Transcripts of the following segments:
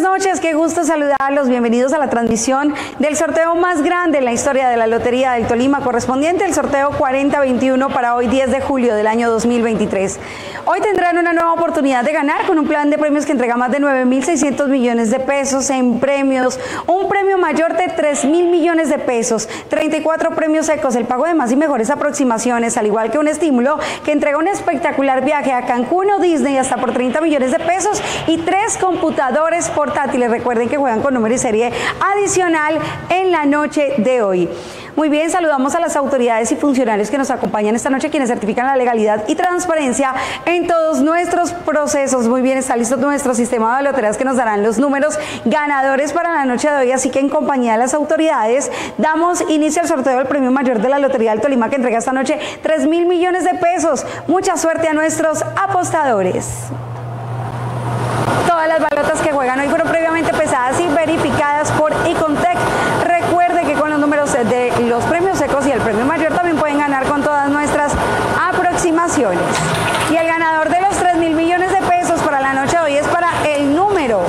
buenas noches, qué gusto saludarlos. Bienvenidos a la transmisión del sorteo más grande en la historia de la Lotería del Tolima, correspondiente al sorteo 4021 para hoy 10 de julio del año 2023. Hoy tendrán una nueva oportunidad de ganar con un plan de premios que entrega más de 9.600 millones de pesos en premios, un premio mayor de 3.000 millones de pesos, 34 premios secos, el pago de más y mejores aproximaciones, al igual que un estímulo que entrega un espectacular viaje a Cancún o Disney hasta por 30 millones de pesos y 3 computadores portátiles. Recuerden que juegan con número y serie adicional en la noche de hoy. Muy bien, saludamos a las autoridades y funcionarios que nos acompañan esta noche, quienes certifican la legalidad y transparencia en todos nuestros procesos. Muy bien, está listo nuestro sistema de loterías que nos darán los números ganadores para la noche de hoy, así que en compañía de las autoridades damos inicio al sorteo del premio mayor de la Lotería del Tolima, que entrega esta noche 3.000 millones de pesos. Mucha suerte a nuestros apostadores. Todas las balotas que juegan hoy fueron previamente pesadas y verificadas por Icontec. Recuerde que con los números de los premios secos y el premio mayor también pueden ganar con todas nuestras aproximaciones. Y el ganador de los 3.000 millones de pesos para la noche de hoy es para el número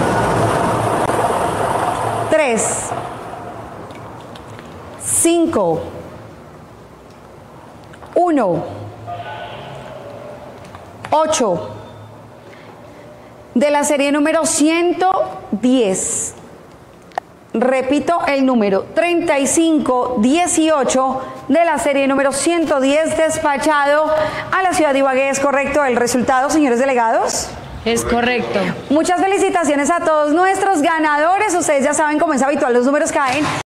3, 5, 1, 8, de la serie número 110. Repito el número 3518 de la serie número 110, despachado a la ciudad de Ibagué. ¿Es correcto el resultado, señores delegados? Es correcto. Muchas felicitaciones a todos nuestros ganadores. Ustedes ya saben, como es habitual, los números caen